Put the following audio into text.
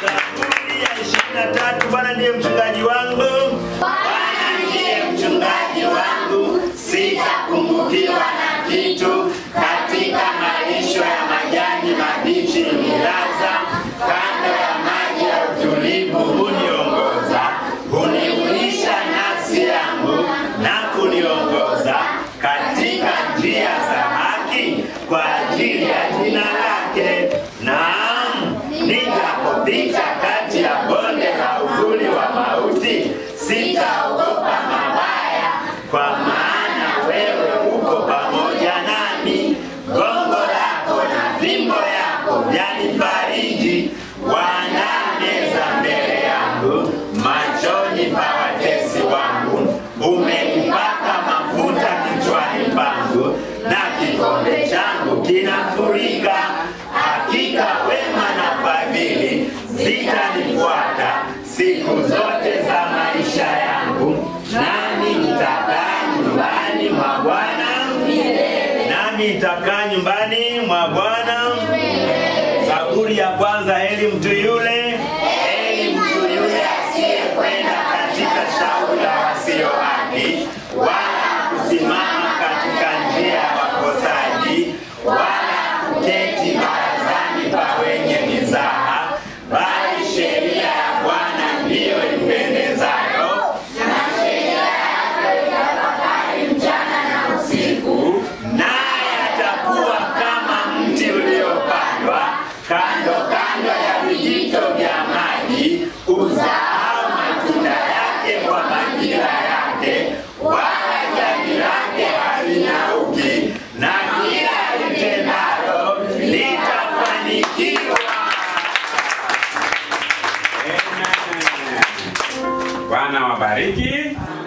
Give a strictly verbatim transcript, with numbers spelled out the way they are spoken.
Zaburi ya ishirini na tatu. Bwana ndiye mchungaji wangu. Bwana ndiye mchungaji wangu, sitapungukiwa na kitu. Katika malisho ya majani mabichi hunilaza, kando ya maji ya utulivu huniongoza. Huniuisha nafsi yangu na kuniongoza katika njia za haki kwa ajili ya jina lake. Naam, nijapopita kati ya bonde la uvuli wa mauti, sitaogopa mabaya, kwa maana wewe uko pamoja nami. Gongo lako na fimbo yako vyanifariji. Waandaa meza mbele yangu machoni pa watesi wangu. Umenipaka mafuta kichwani pangu, na kikombe changu kinafurika. Hakika wema na fadhili zitanifuata siku zote za maisha yangu, nami nitakaa nyumbani mwa Bwana. Nami nitakaa nyumbani mwa Bwana. Zaburi ya kwanza. Heri mtu yule, heri mtu yule asiyekwenda katika shauri la wasio haki, wala kusimama katika njia ya wakosaji, wala kuketi barazani pa wenye mizaha, bali sheria ya Bwana ndiyo impendezayo, na sheria yake itafakari mchana na usiku. Naye atakuwa kama mti uliopandwa kando kando ya vijito vya maji, uzao matunda yake kwa majira yake, wala jani lake halinyauki, na kila litendalo litafanikiwa. Bwana wabariki.